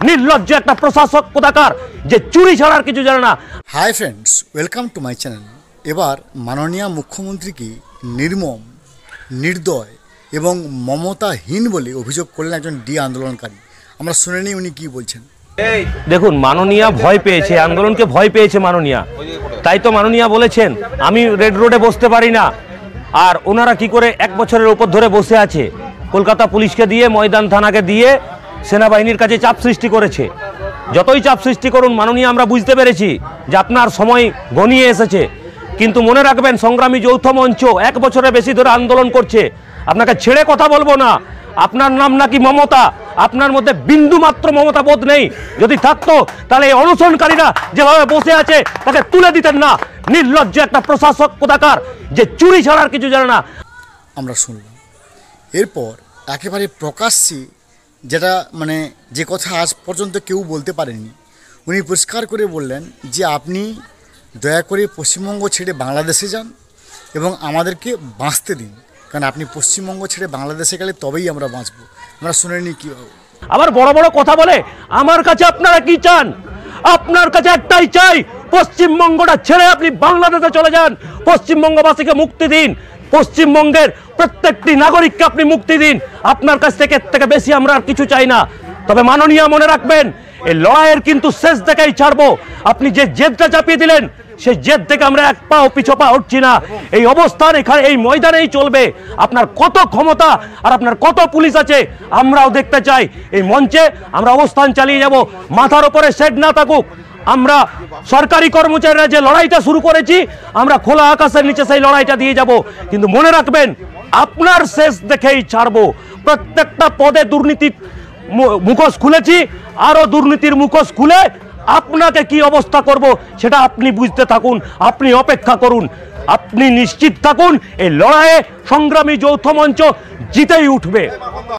নির্লজ্জ একটা প্রশাসক কোথাকার যে চুরি ছাড়ার কিছু জানে না। Hi friends, welcome to my channel. এবার মাননীয় মুখ্যমন্ত্রীকে নির্মম, নির্দয় এবং মমতাহীন বলে অভিযোগ করলেন একজন ডি আন্দোলনকারী। আমরা শুনে নিই উনি কি বলছেন। দেখুন, মাননীয়া ভয় পেয়েছে, আন্দোলনকে ভয় পেয়েছে মাননীয়া, তাই তো মাননীয়া বলেছেন আমি রেড রোডে বসতে পারি না। আর ওনারা কি করে 1 বছরের উপর ধরে বসে আছে, কলকাতা পুলিশকে দিয়ে, ময়দান থানাকে দিয়ে সেনাবাহিনীর কাছে চাপ সৃষ্টি করেছে। যতই চাপ সৃষ্টি করুন মাননীয়া, আমরা বুঝতে পেরেছি যে আপনার সময় ঘনিয়ে এসেছে, কিন্তু মনে রাখবেন সংগ্রামী যৌথ মঞ্চ 1 বছরের বেশি ধরে আন্দোলন করছে। আপনাকে ছেড়ে কথা বলবো না। আপনার নাম নাকি মমতা, আপনার মধ্যে বিন্দু মাত্র মমতা বোধ নেই। যদি থাকতো তাহলে এই অনশনকারীরা যেভাবে বসে আছে তাকে তুলে দিতেন না। নির্লজ্জ একটা প্রশাসক কোথাকার যে চুরি ছাড়ার কিছু জানে না। আমরা শুনলাম এরপর একেবারে প্রকাশ্যে যেটা যে কথা আজ পর্যন্ত কেউ বলতে পারেনি, উনি পরিষ্কার করে বললেন যে আপনি দয়া করে পশ্চিমবঙ্গ ছেড়ে বাংলাদেশে যান এবং আমাদেরকে বাঁচতে দিন, কারণ আপনি পশ্চিমবঙ্গ ছেড়ে বাংলাদেশে গেলে তবেই আমরা বাঁচবো। আমরা শুনে নিই কীভাবে। আবার বড় বড় কথা বলে। আমার কাছে আপনারা কি চান? আপনার কাছে একটাই চাই, পশ্চিমবঙ্গটা ছেড়ে আপনি বাংলাদেশে চলে যান। পশ্চিমবঙ্গবাসীকে মুক্তি দিন, পশ্চিমবঙ্গের প্রত্যেকটি নাগরিককে আপনি মুক্তি দিন। আপনার কাছ থেকে এর থেকে বেশি আমরা আর কিছু চাই না। তবে মাননীয় মনে রাখবেন, এই লড়াইয়ের কিন্তু শেষ দেখেই ছাড়বো। আপনি যে জেদটা চাপিয়ে দিলেন, সেই জেদ থেকে আমরা এক পাও পিছপা উঠছি না। এই অবস্থান এখানে এই ময়দানেই চলবে। আপনার কত ক্ষমতা আর আপনার কত পুলিশ আছে আমরাও দেখতে চাই। এই মঞ্চে আমরা অবস্থান চালিয়ে যাব, মাথার উপরে শেড না থাকুক। আমরা সরকারি কর্মচারীরা যে লড়াইটা শুরু করেছি, আমরা খোলা আকাশের নিচে সেই লড়াইটা দিয়ে যাব। কিন্তু মনে রাখবেন, আপনার শেষ দেখেই ছাড়বো। প্রত্যেকটা পদে দুর্নীতির মুখোশ খুলেছি, আরো দুর্নীতির মুখোশ খুলে আপনাকে কি অবস্থা করব সেটা আপনি বুঝতে থাকুন, আপনি অপেক্ষা করুন। আপনি নিশ্চিত থাকুন, এই লড়াইয়ে সংগ্রামী যৌথ মঞ্চ জিতেই উঠবে।